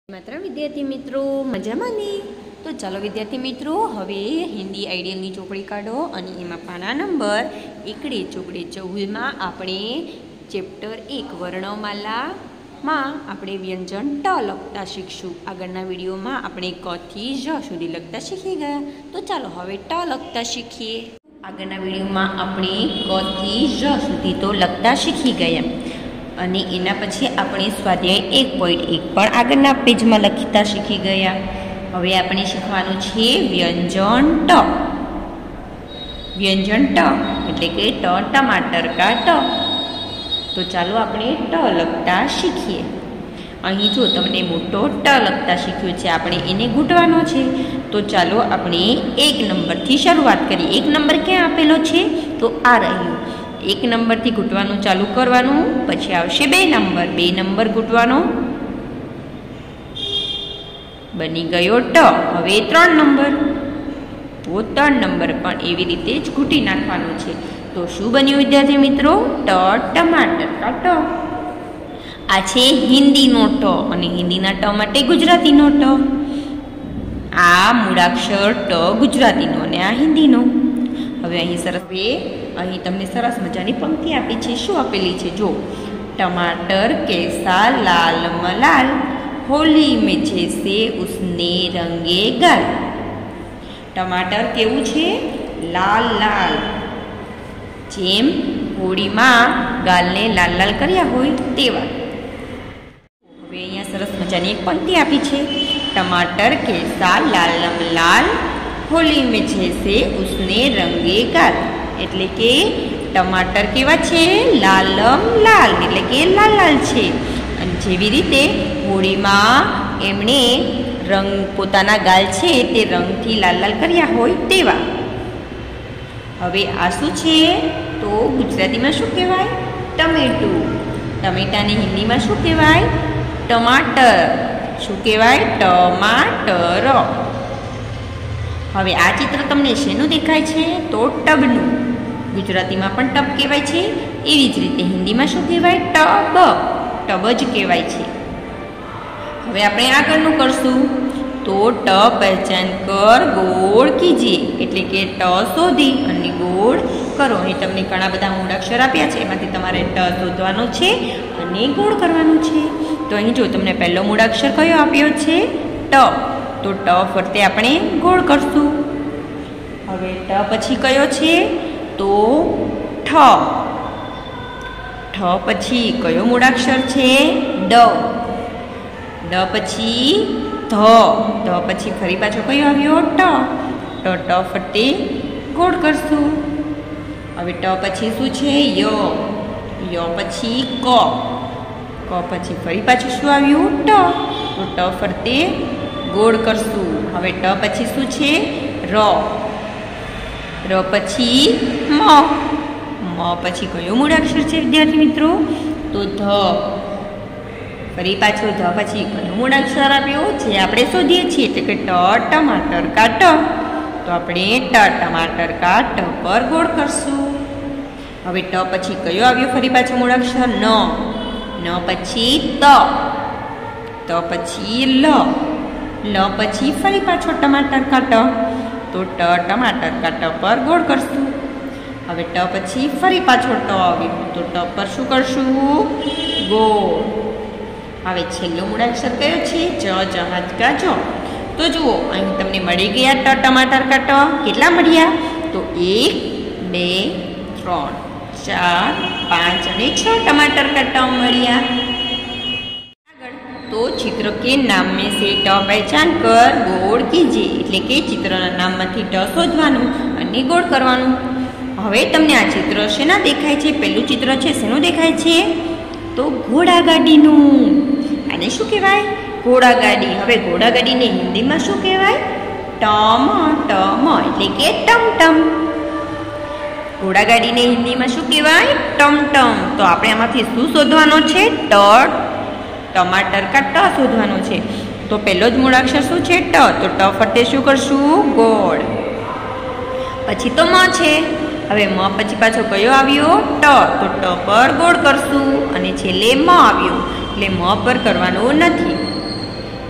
માત્ર વિદ્યાર્થી મિત્રો મજામાં ને? તો ચાલો વિદ્યાર્થી મિત્રો હવે હિન્દી આઈડિયલની ચોપડી કાઢો અને એમાં પાના નંબર 1 ચોપડે 14માં આપણે ચેપ્ટર 1 વર્ણમાલામાં આપણે વ્યંજન ટ લખતા શીખશું. આગળના વિડીયોમાં આપણે ક થી ઝ સુધી લખતા શીખી ગયા. તો ચાલો હવે ટ લખતા શીખીએ. આગળના વિડીયોમાં આપણે ક થી ઝ સુધી તો લખતા શીખી ગયા અને એના પછી આપણે સ્વાધ્યાય 1.1 પણ આગળના પેજમાં લખતા શીખી ગયા. હવે આપણે શીખવાનું છે વ્યંજન ટ. વ્યંજન ટ એટલે કે ટ ટમાટર કા ટ. તો ચાલો આપણે ટ લખતા શીખીએ. અહીં જો તમને મોટો ટ લખતા શીખ્યો છે, આપણે એને ઘૂંટવાનો છે. તો ચાલો આપણે 1 નંબરથી શરૂઆત કરીએ. 1 નંબર ક્યાં આપેલો છે? તો આ રહ્યું. 1 નંબરથી ઘૂંટવાનું ચાલુ કરવાનું, પછી આવશે 2 નંબર. 2 નંબર ઘૂંટવાનો, બની ગયો ટ. હવે 3 નંબર, તો 3 નંબર પણ એવી રીતે જ ઘૂંટી નાખવાનું છે. તો શું બન્યું વિદ્યાર્થી મિત્રો? ટ ટમાટર કા ટ. આ છે હિન્દીનો ટ અને હિન્દીના ટ માટે ગુજરાતીનો ટ. આ મૂળાક્ષર ટ ગુજરાતીનો અને આ હિન્દીનો. હવે અહીં તમને સરસ મજાની પંક્તિ આપી છે. શું આપેલી છે જો? ટમાટર कैसा लाल मलाल, होली में जैसे उसने रंगे गाल. ટમાટર કેવું છે? લાલ લાલ, જેમ હોળીમાં ગાલને લાલ લાલ કર્યા હોય તેવા. હવે અહીંયા સરસ મજાની એક પંક્તિ આપી છે. ટમાટર कैसा लाल लाल, होली में जैसे उसने रंगे गाल. એટલે કે ટમાટર કેવા છે? લાલમ લાલ, એટલે કે લાલ લાલ છે. અને જેવી રીતે હોળીમાં એમણે રંગ પોતાના ગાલ છે તે રંગથી લાલ લાલ કર્યા હોય તેવા. હવે આ શું છે? તો ગુજરાતીમાં શું કહેવાય? ટમેટું. ટમેટાને હિન્દીમાં શું કહેવાય? ટમાટર. શું કહેવાય? ટમાટર. હવે આ ચિત્ર તમને શેનું દેખાય છે? તો ટબનું. ગુજરાતીમાં પણ ટબ કહેવાય છે, એવી જ રીતે હિન્દીમાં શું કહેવાય? ટબ. ટબ જ કહેવાય છે. હવે આપણે આગળનું કરશું. તો ટ પહેચાન કર ગોળ કીજીએ, એટલે કે ટ શોધી અને ગોળ કરો. અહીં તમને ઘણા બધા મૂળાક્ષર આપ્યા છે, એમાંથી તમારે ટ શોધવાનો છે અને ગોળ કરવાનું છે. તો અહીં જો તમને પહેલો મૂળાક્ષર કયો આપ્યો છે? ટ. તો ટ ફરતે આપણે ગોળ કરશું. હવે ટ પછી કયો છે? તો ઠ. ઠ પછી કયો મૂળાક્ષર છે? ડ. ડ પછી ધ. ધ પછી ફરી પાછો કયો આવ્યો? ટ. ટ ફરતે ગોળ કરશું. હવે ટ પછી શું છે? ય. ય પછી ક. ક પછી ફરી પાછું શું આવ્યું? ટ. તો ટ ફરતે ગોળ કરશું. હવે ટ પછી શું છે? ર. ર પછી મ. મ પછી કયો મૂળાક્ષર છે વિદ્યાર્થી મિત્રો? તો ધ. ફરી પાછો ધ પછી કયો મૂળાક્ષર આપ્યો? જે આપણે શોધીએ છીએ, એટલે કે ટ ટમાટર કા ટ. તો આપણે ટ ટમાટર કા ટ પર ગોળ કરશું. હવે ટ પછી કયો આવ્યો ફરી પાછો મૂળાક્ષર? ન. ન પછી ત. ત પછી લ. લ પછી ફરી પાછો ટમાટર કા ટ. તો ટ ટમાટર કા ટ પર ગોળ કરશું. હવે ટ પછી ફરી પાછો ટ આવ્યો, તો ટ પર શું કરશું? ગોળ. હવે છેલ્લો મૂળાક્ષર કયો છે? જ જહાજ કા જ. તો જુઓ અહીં તમને મળી ગયા ટ ટમાટર કા ટ. કેટલા મળ્યા? તો 1 2 3 4 5 અને 6 टमाटर का ट મળ્યા. तो चित्र के नाम में से ट पहचान कर गोળ कीजिए, એટલે કે ચિત્રના નામમાંથી ટ શોધવાનું અને ગોળ કરવાનું. હવે તમને આ ચિત્ર શેના દેખાય છે? પહેલું ચિત્ર છે શેનું દેખાય છે? તો ઘોડાગાડીનું. આને શું કહેવાય? ઘોડાગાડી. હવે ઘોડાગાડીને હિન્દીમાં શું કહેવાય? ટમ ટમ, એટલે કે ટમટમ. ઘોડાગાડીને હિન્દીમાં શું કહેવાય? ટમટમ. તો આપણે આમાંથી શું શોધવાનો છે? ટ ટમાટર કા ટ શોધવાનો છે. તો પહેલો જ મૂળાક્ષર શું છે? ટ. તો ટ ફરતે શું કરશું? ગોળ. પછી તો મ છે. હવે મ પછી પાછો કયો આવ્યો? ટ. તો ટ પર ગોળ કરશું અને છેલ્લે મ આવ્યો, એટલે મ પર કરવાનું નથી.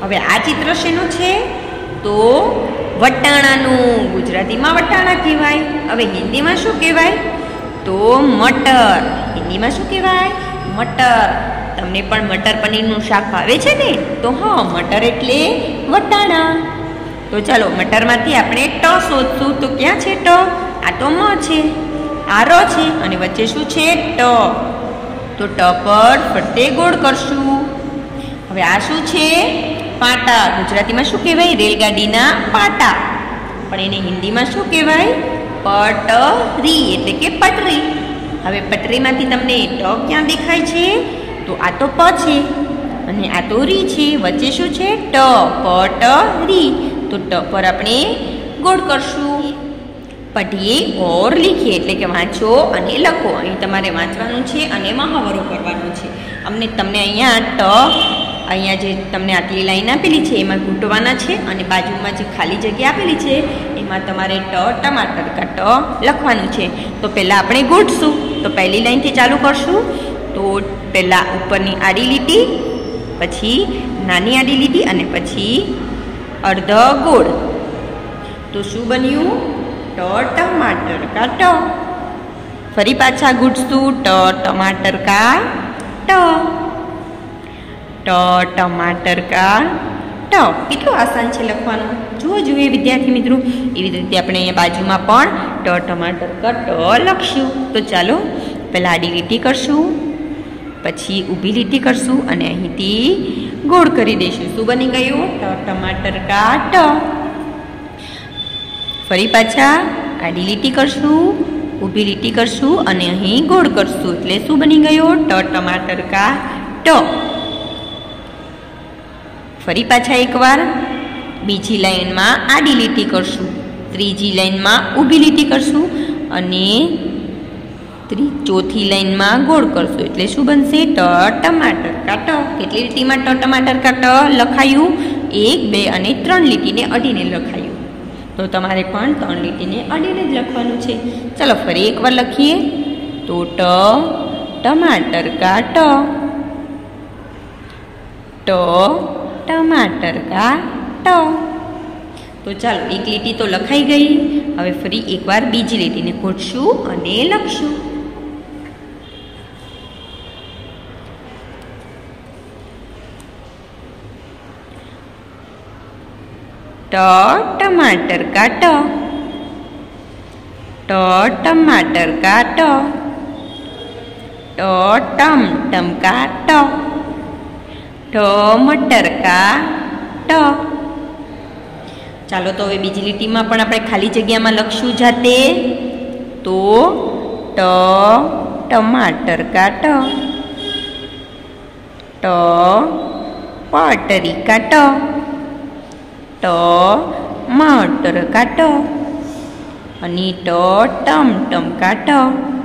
હવે આ ચિત્ર શેનું છે? તો વટાણાનું. ગુજરાતીમાં વટાણા કહેવાય. હવે હિન્દીમાં શું કહેવાય? તો મટર. હિન્દીમાં શું કહેવાય? મટર. તમને પણ મટર પનીરનું શાક ભાવે છે ને? તો હા, મટર એટલે વટાણા. તો ચાલો મટરમાંથી આપણે ટ શોધશું. તો ક્યાં છે ટ? આ તો મ છે, આ ર છે અને વચ્ચે શું છે? ટ. તો ટ પર ફરતે ગોળ કરશું. હવે આ શું છે? પાટા. ગુજરાતીમાં શું કહેવાય? રેલગાડીના પાટા. પણ એને હિન્દીમાં શું કહેવાય? પટરી એટલે કે પટરી. હવે પટરીમાંથી તમને ટ ક્યાં દેખાય છે? તો આ તો પ છે અને આ તો રી છે. વચ્ચે શું છે? ટ. પટરી. તો ટ પર આપણે ગોળ કરશું. પઢીએ ઓર લીખીએ એટલે કે વાંચો અને લખો. અહીં તમારે વાંચવાનું છે અને મહાવરો કરવાનો છે. તમને અહીંયા જે તમને આટલી લાઈન આપેલી છે એમાં ઘૂંટવાના છે અને બાજુમાં જે ખાલી જગ્યા આપેલી છે એમાં તમારે ટમાટર કા ટ લખવાનું છે. તો પહેલાં આપણે ઘૂંટશું. તો પહેલી લાઈનથી ચાલુ કરશું. તો પહેલાં ઉપરની આડી લીટી, પછી નાની આડી લીટી અને પછી અર્ધ ગોળ. તો શું બન્યું? ટમાટર કા ટ. ફરી પાછા ઘૂંટશું. ટમાટર કા ટ. ટમાટર કા ટ. કેટલું આસાન છે લખવાનું. જુઓ વિદ્યાર્થી મિત્રો. એવી રીતે આપણે અહીંયા બાજુમાં પણ ટમાટર કા ટ લખશું. તો ચાલો પહેલાં આડી લીટી કરશું, પછી ઊભી લીટી કરશું અને અહીંથી ગોળ કરી દઈશું. શું બની ગયું? ટમાટર કા ટ. ફરી પાછા આડી લીટી કરશું, ઊભી લીટી કરશું અને અહીં ગોળ કરશું. એટલે શું બની ગયું? ટમાટર કા ટ. ફરી પાછા એકવાર બીજી લાઈનમાં આડી લીટી કરશું, ત્રીજી લાઈનમાં ઊભી લીટી કરશું અને ચોથી લાઈનમાં ગોળ કરશું. એટલે શું બનશે? ટમાટર કા ટ. કેટલી લીટીમાં ટમાટર કા ટ લખાયું? 1, 2 અને 3 લીટીને અડીને લખાયું. તો તમારે પણ 3 લીટીને અડીને જ લખવાનું છે. ચાલો ફરી એકવાર લખીએ. તો ટમાટર કા ટ. ટમાટર કા ટ. તો ચાલો એક લીટી તો લખાઈ ગઈ. હવે ફરી એકવાર બીજી લીટીને ઘૂંટશું અને લખશું. टमाटर का ट. टमाटर का ट. टम का ट. टमाटर का ट. ચાલો તો હવે બીજી લીટીમાં પણ આપણે ખાલી જગ્યામાં લખશું જાતે. તો ટમાટર કા ટ. પટરી કા ટ. टमाटर का ट. અને टम का ट.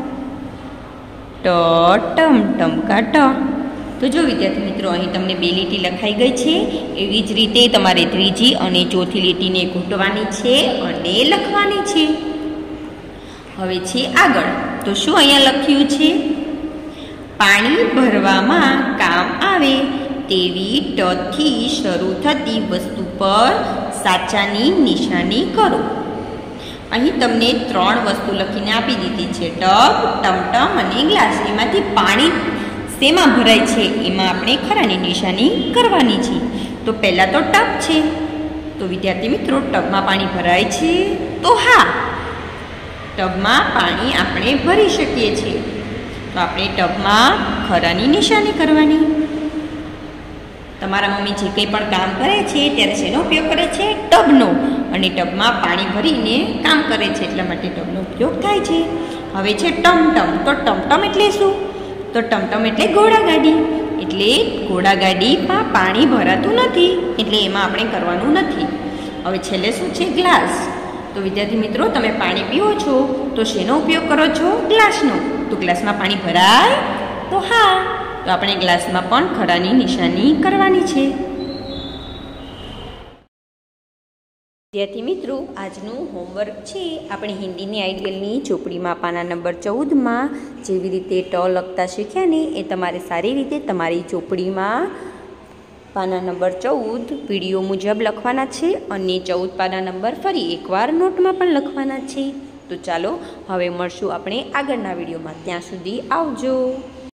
टम का ट. તો જો વિદ્યાર્થી મિત્રો, અહીં તમને 2 લીટી લખાઈ ગઈ છે. એવી જ રીતે તમારે ત્રીજી અને ચોથી લીટીને ઘૂંટવાની છે અને લખવાની છે. હવે છે આગળ. તો શું અહીંયા લખ્યું છે? પાણી ભરવામાં કામ આવે તેવી ટથી શરૂ થતી વસ્તુ પર સાચાની નિશાની કરો. અહીં તમને 3 વસ્તુ લખીને આપી દીધી છે. ટબ, ટમટમ અને ગ્લાસ. એમાંથી પાણી શેમાં ભરાય છે એમાં આપણે ખરાની નિશાની કરવાની છે. તો પહેલાં તો ટબ છે. તો વિદ્યાર્થી મિત્રો, ટબમાં પાણી ભરાય છે? તો હા, ટબમાં પાણી આપણે ભરી શકીએ છીએ. તો આપણે ટબમાં ખરાની નિશાની કરવાની. તમારા મમ્મી જે કંઈ પણ કામ કરે છે ત્યારે શેનો ઉપયોગ કરે છે? ટબનો. અને ટબમાં પાણી ભરીને કામ કરે છે એટલા માટે ટબનો ઉપયોગ થાય છે. હવે છે ટમટમ. તો ટમટમ એટલે શું? તો ટમટમ એટલે ઘોડાગાડી. એટલે ઘોડાગાડીમાં પાણી ભરાતું નથી એટલે એમાં આપણે કરવાનું નથી. હવે છેલ્લે શું છે? ગ્લાસ. તો વિદ્યાર્થી મિત્રો, તમે પાણી પીવો છો તો શેનો ઉપયોગ કરો છો? ગ્લાસનો. તો ગ્લાસમાં પાણી ભરાય? તો હા, તો આપણે ગ્લાસમાં પણ ખરાની નિશાની કરવાની છે. વિદ્યાર્થી મિત્રો, આજનું હોમવર્ક છે આપણે હિન્દીની આઈડિયલની ચોપડીમાં પાના નંબર 14માં જેવી રીતે ટ લખતા શીખ્યા ને એ તમારે સારી રીતે તમારી ચોપડીમાં પાના નંબર 14 વિડીયો મુજબ લખવાના છે અને 14 પાના નંબર ફરી એકવાર નોટમાં પણ લખવાના છે. તો ચાલો હવે મળશું આપણે આગળના વિડીયોમાં. ત્યાં સુધી આવજો.